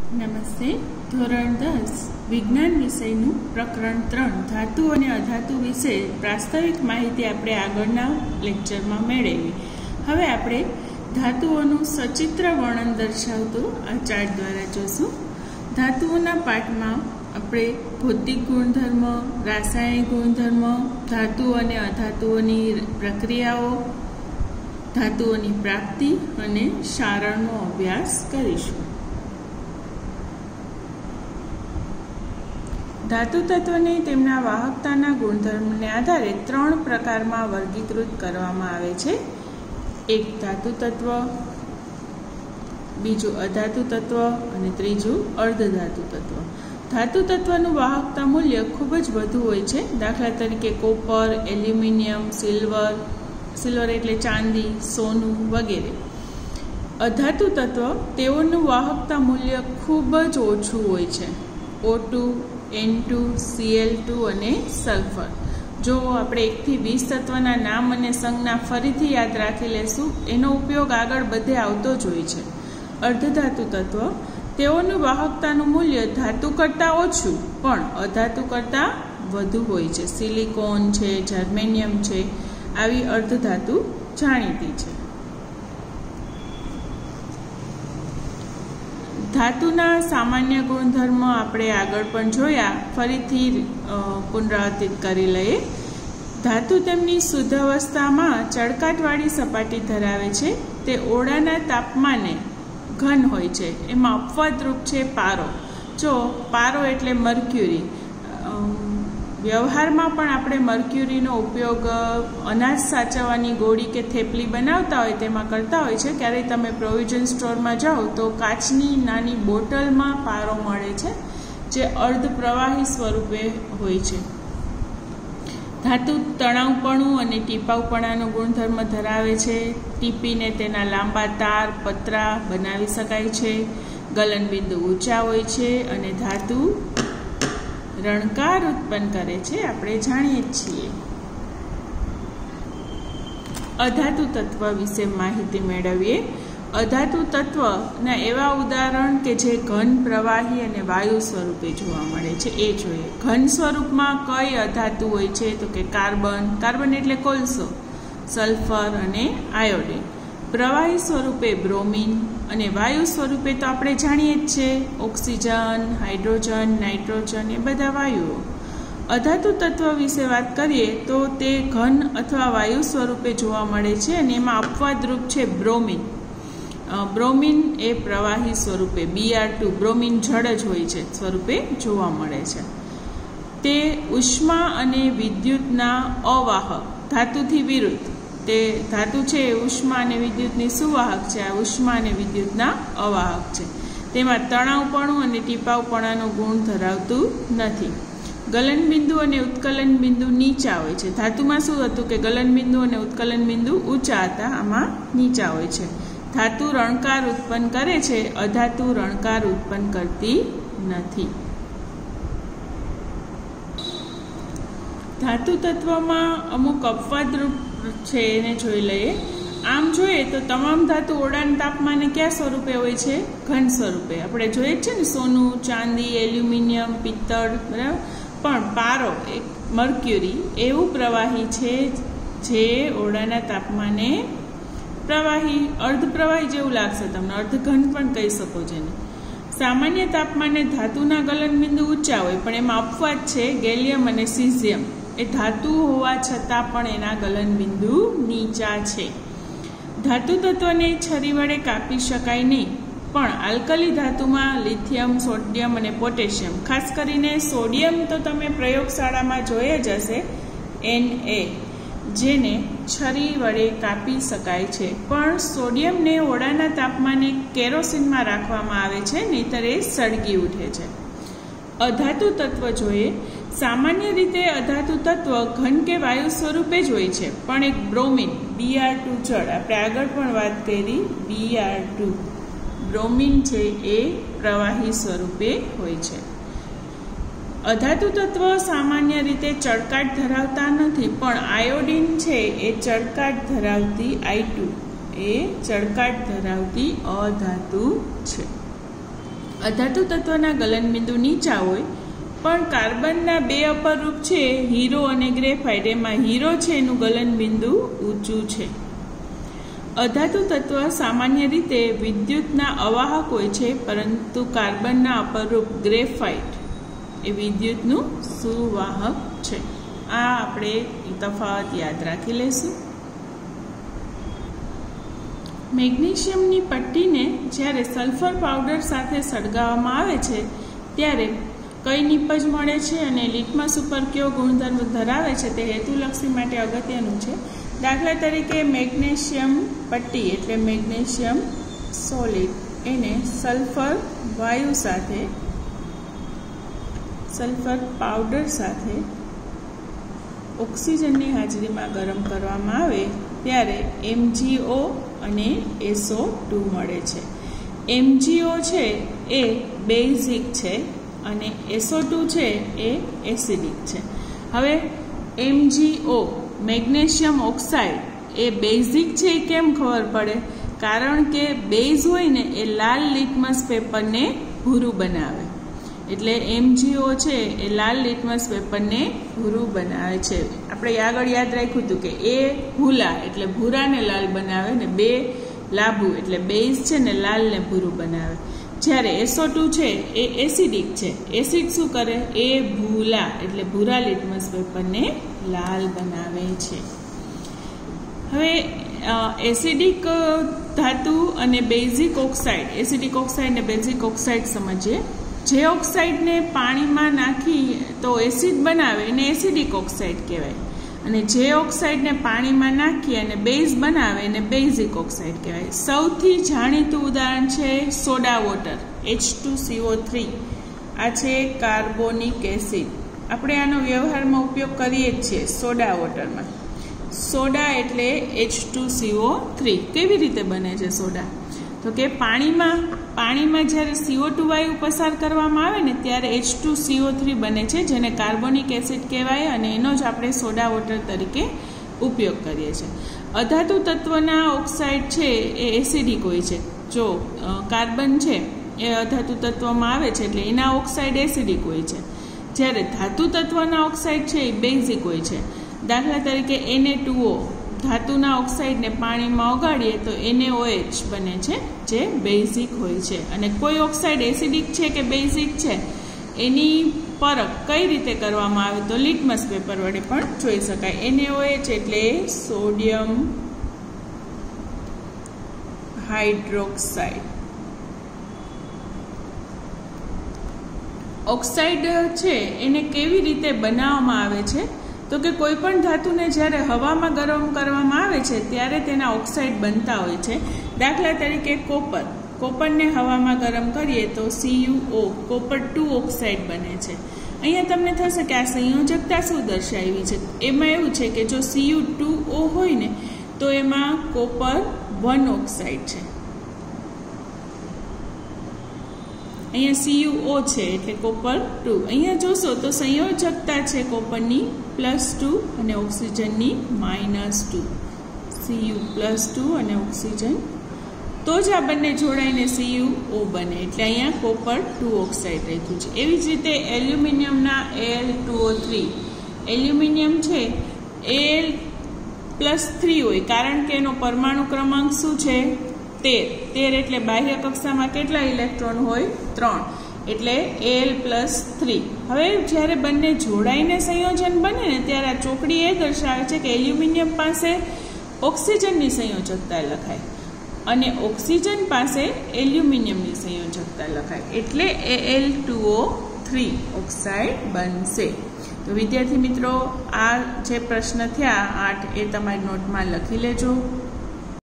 નમસ્તે. ધોરણ 10 વિજ્ઞાન વિષયનું પ્રકરણ 3 ધાતુ અને અધાતુ વિશે પ્રાસ્તાવિક માહિતી આપણે આગળના લેક્ચરમાં મેળવી. હવે આપણે ધાતુઓનું સચિત્ર વર્ણન દર્શાવતું આ ચાર્ટ દ્વારા જોશું. ધાતુઓના પાઠમાં આપણે ભૌતિક ગુણધર્મ, રાસાયણિક ગુણધર્મ, ધાતુ અને અધાતુઓની પ્રક્રિયાઓ, ધાતુઓની પ્રાપ્તિ અને સારણનો અભ્યાસ કરીશું. ધાતુ તત્વને તેમના વાહકતાના ગુણધર્મને આધારે 3 પ્રકારમાં વર્ગીકૃત કરવામાં આવે છે. એક ધાતુ તત્વ, બીજું અધાતુ તત્વ અને ત્રીજું અર્ધધાતુ તત્વ. ધાતુ તત્વનું વાહકતા મૂલ્ય ખૂબ જ વધુ હોય છે. દાખલા તરીકે કોપર, એલ્યુમિનિયમ, સિલ્વર એટલે ચાંદી, સોનું વગેરે. અધાતુ તત્વ તેઓનું વાહકતા મૂલ્ય ખૂબ જ ઓછું હોય છે. O2, N2, Cl2 અને સલ્ફર. જો આપણે 1 થી 20 તત્વના નામ અને સંજ્ઞા ફરીથી યાદ રાખી લેશું, એનો ઉપયોગ આગળ બધે આવતો જ હોય છે. અર્ધધાતુ તત્વ તેઓનું વાહકતાનું મૂલ્ય ધાતુ કરતાં ઓછું પણ અધાતુ કરતાં વધુ હોય છે. સિલિકોન છે, જર્મેનિયમ છે, આવી અર્ધધાતુ જાણીતી છે. ધાતુના સામાન્ય ગુણધર્મ આપણે આગળ પણ જોયા, ફરીથી પુનરાવર્તિત કરી લઈએ. ધાતુ તેમની શુદ્ધ અવસ્થામાં ચળકાટવાળી સપાટી ધરાવે છે. તે ઓરડાના તાપમાને ઘન હોય છે. એમાં અપવાદરૂપ છે પારો. જો પારો એટલે મર્ક્યુરી. વ્યવહારમાં પણ આપણે મર્ક્યુરીનો ઉપયોગ અનાજ સાચવવાની ગોળી કે થેપલી બનાવતા હોય તેમાં કરતા હોય છે. ક્યારેય તમે પ્રોવિઝન સ્ટોરમાં જાઓ તો કાચની નાની બોટલમાં પારો મળે છે, જે અર્ધ પ્રવાહી સ્વરૂપે હોય છે. ધાતુ તણાવપણું અને ટીપાવપણાનો ગુણધર્મ ધરાવે છે. ટીપીને તેના લાંબા તાર, પતરા બનાવી શકાય છે. ગલનબિંદુ ઊંચા હોય છે અને ધાતુ રણકાર ઉત્પન્ન કરે છે, આપણે જાણીએ છીએ. અધાતુ તત્વ વિશે માહિતી મેળવીએ. અધાતુ તત્વના એવા ઉદાહરણ કે જે ઘન, પ્રવાહી અને વાયુ સ્વરૂપે જોવા મળે છે એ જોઈએ. ઘન સ્વરૂપમાં કઈ અધાતુ હોય છે તો કે કાર્બન એટલે કોલસો, સલ્ફર અને આયોડિન. પ્રવાહી સ્વરૂપે બ્રોમિન અને વાયુ સ્વરૂપે તો આપણે જાણીએ જ છે ઓક્સિજન, હાઇડ્રોજન, નાઇટ્રોજન એ બધા વાયુઓ. અધાતુ તત્વ વિશે વાત કરીએ તો તે ઘન અથવા વાયુ સ્વરૂપે જોવા મળે છે અને એમાં અપવાદરૂપ છે બ્રોમિન. બ્રોમિન એ પ્રવાહી સ્વરૂપે Br2, બ્રોમિન જળ જ હોય છે સ્વરૂપે જોવા મળે છે. તે ઉષ્મા અને વિદ્યુતના અવાહક, ધાતુથી વિરુદ્ધ. તે ધાતુ છે એ ઉષ્મા અને વિદ્યુતની સુવાહક છે. આ ઉષ્મા અને વિદ્યુતના અવાહક છે. તેમાં તણાવપણું અને ટીપાવપણાનો ગુણ ધરાવતું નથી. ગલનબિંદુ અને ઉત્કલન બિંદુ નીચા હોય છે. ધાતુમાં શું હતું કે ગલનબિંદુ અને ઉત્કલન બિંદુ ઊંચા હતા, આમાં નીચા હોય છે. ધાતુ રણકાર ઉત્પન્ન કરે છે, અધાતુ રણકાર ઉત્પન્ન કરતી નથી. ધાતુ તત્વમાં અમુક અપવાદરૂપ છે એને જોઈ લઈએ. આમ જોઈએ તો તમામ ધાતુ ઓરડાના તાપમાને કયા સ્વરૂપે હોય છે? ઘન સ્વરૂપે. આપણે જોઈએ છે ને સોનું, ચાંદી, એલ્યુમિનિયમ, પિત્તળ, બરાબર. પણ પારો, એક મર્ક્યુરી એવું પ્રવાહી છે જે ઓરડાના તાપમાને પ્રવાહી, અર્ધપ્રવાહી જેવું લાગશે તમને, અર્ધઘન પણ કહી શકો જેને. સામાન્ય તાપમાને ધાતુના ગલનબિંદુ ઊંચા હોય, પણ એમાં અપવાદ છે ગેલિયમ અને સીઝિયમ. એ ધાતુ હોવા છતાં પણ એના ગલનબિંદુ નીચા છે. ધાતુ તત્વને છરી વડે કાપી શકાય નહીં, પણ આલ્કલી ધાતુમાં લિથિયમ, સોડિયમ અને પોટેશિયમ, ખાસ કરીને સોડિયમ તો તમે પ્રયોગશાળામાં જોઈ જ હશે, Na, જેને છરી વડે કાપી શકાય છે. પણ સોડિયમને ઓરડાના તાપમાને કેરોસીનમાં રાખવામાં આવે છે, નહીંતર એ સળગી ઉઠે છે. અધાતુ તત્વ જોઈએ. સામાન્ય રીતે અધાતુ તત્વ ઘન કે વાયુ સ્વરૂપે જ હોય છે, પણ એક બ્રોમિન, Br2 જળ, આપણે આગળ પણ વાત કરી, Br2 બ્રોમિન છે એ પ્રવાહી સ્વરૂપે હોય છે. અધાતુ તત્વ સામાન્ય રીતે ચળકાટ ધરાવતા નથી, પણ આયોડિન છે એ ચળકાટ ધરાવતી I2 એ ચળકાટ ધરાવતી અધાતુ છે. અધાતુ તત્વના ગલનબિંદુ નીચા હોય, પણ કાર્બનના બે અપર રૂપ છે હીરો અને ગ્રેફાઇટ, એમાં હીરો છે એનું ગલનબિંદુ ઊંચું છે. અધાતુ તત્વ સામાન્ય રીતે વિદ્યુતના અવાહક હોય છે, પરંતુ કાર્બનના અપરરૂપ ગ્રેફાઇટ એ વિદ્યુતનું સુવાહક છે. આ આપણે તફાવત યાદ રાખી લઈશું. મેગ્નેશિયમની પટ્ટીને જ્યારે સલ્ફર પાવડર સાથે સળગાવવામાં આવે છે ત્યારે કઈ નીપજ મળે છે અને લિટમસ ઉપર કયો ગુણધર્મ ધરાવે છે તે હેતુલક્ષી માટે અગત્યનું છે. દાખલા તરીકે મેગ્નેશિયમ પટ્ટી એટલે મેગ્નેશિયમ સોલિડ એને સલ્ફર વાયુ સાથે, સલ્ફર પાવડર સાથે ઓક્સિજનની હાજરીમાં ગરમ કરવામાં આવે ત્યારે MgO અને SO2 મળે છે. MgO છે એ બેઝિક છે અને SO2 છે એ એસિડિક છે. હવે MgO મેગ્નેશિયમ ઓક્સાઇડ એ બેઝિક છે એ કેમ ખબર પડે? કારણ કે બેઝ હોય ને એ લાલ લિટમસ પેપરને ભૂરું બનાવે. એટલે MgO છે એ લાલ લિટમસ પેપરને ભૂરું બનાવે છે. આપણે આગળ યાદ રાખ્યું હતું કે એ ભૂલા એટલે ભૂરાને લાલ બનાવે ને બે લાભુ એટલે બેઝ છે ને લાલ ને ભૂરું બનાવે. જ્યારે SO2 છે એ એસિડિક છે. એસિડ શું કરે? એ ભૂલા એટલે ભૂરા લિટમસ પેપરને લાલ બનાવે છે. હવે એસિડિક ધાતુ અને બેઝિક ઓક્સાઇડ, એસિડિક ઓક્સાઇડ અને બેઝિક ઓક્સાઇડ સમજીએ. જે ઓક્સાઇડને પાણીમાં નાખી તો એસિડ બનાવે એને એસિડિક ઓક્સાઇડ કહેવાય, અને જે ઓક્સાઇડને પાણીમાં નાખી અને બેઝ બનાવે એને બેઝિક ઓક્સાઇડ કહેવાય. સૌથી જાણીતું ઉદાહરણ છે સોડા વોટર H2CO3. આ છે કાર્બોનિક એસિડ. આપણે આનો વ્યવહારમાં ઉપયોગ કરીએ જ છીએ સોડા વોટરમાં. સોડા એટલે H2CO3. કેવી રીતે બને છે સોડા? તો કે પાણીમાં જ્યારે CO2 વાયુ પસાર કરવામાં આવે ને ત્યારે H2CO3 બને છે, જેને કાર્બોનિક એસિડ કહેવાય, અને એનો જ આપણે સોડા વોટર તરીકે ઉપયોગ કરીએ છીએ. અધાતુ તત્વના ઓક્સાઇડ છે એ એસિડિક હોય છે. જો કાર્બન છે એ અધાતુ તત્વમાં આવે છે એટલે એના ઓક્સાઇડ એસિડિક હોય છે, જ્યારે ધાતુ તત્વના ઓક્સાઇડ છે એ બેઝિક હોય છે. દાખલા તરીકે Na2O ધાતુના ઓક્સાઇડને પાણીમાં ઓગાળીએ તો NaOH બને છે, જે બેઝિક હોય છે. અને કોઈ ઓક્સાઇડ એસિડિક છે કે બેઝિક છે એની પરખ કઈ રીતે કરવામાં આવે તો લિટમસ પેપર વડે પણ જોઈ શકાય. NaOH એટલે સોડિયમ હાઇડ્રોક્સાઇડ. ઓક્સાઇડ છે એને કેવી રીતે બનાવવામાં આવે છે તો કે કોઈ પણ ધાતુને જ્યારે હવામાં ગરમ કરવામાં આવે છે ત્યારે તેના ઓક્સાઇડ બનતા હોય છે. દાખલા તરીકે કોપરને હવામાં ગરમ કરીએ તો CuO કોપર 2 ઓક્સાઇડ બને છે. અહીંયા તમને થશે કે આ સંયોજકતા શું દર્શાવી છે? એમાં એવું છે કે જો Cu2O હોય ને તો એમાં કોપર 1 ઓક્સાઇડ છે. અહીંયા CuO છે એટલે કોપર 2. અહીંયા જોશો તો સંયોજકતા છે કોપરની +2 અને ઓક્સિજનની -2. Cu+2 અને ઓક્સિજન, તો જ આ બંને જોડાઈને CuO બને. એટલે અહીંયા કોપર 2 ઓક્સાઇડ રાખ્યું છે. એવી જ રીતે એલ્યુમિનિયમના Al2O3. એલ્યુમિનિયમ છે Al+3 હોય, કારણ કે એનો પરમાણુ ક્રમાંક શું છે? 13 એટલે બાહ્ય કક્ષામાં કેટલા ઇલેક્ટ્રોન હોય? 3, એટલે Al+3. હવે જ્યારે બંને જોડાઈને સંયોજન બને ને ત્યારે આ ચોકડી એ દર્શાવે છે કે એલ્યુમિનિયમ પાસે ઓક્સિજનની સંયોજકતા લખાય અને ઓક્સિજન પાસે એલ્યુમિનિયમની સંયોજકતા લખાય, એટલે Al2O3 ઓક્સાઇડ બનશે. તો વિદ્યાર્થી મિત્રો, આ જે પ્રશ્ન થયા 8 એ તમારી નોટમાં લખી લેજો.